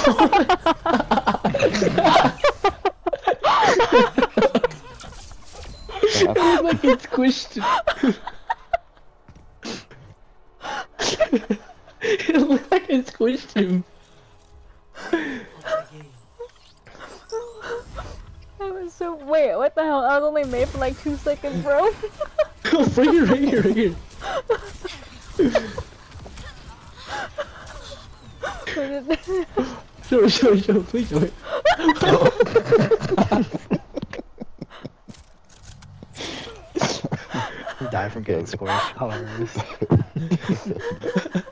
It looks like it squished. It looks like it squished him. That was so. Wait, what the hell? I was only made for like 2 seconds, bro. Bring it right here, right here. Show, please show it. Die from getting squished. Hilarious.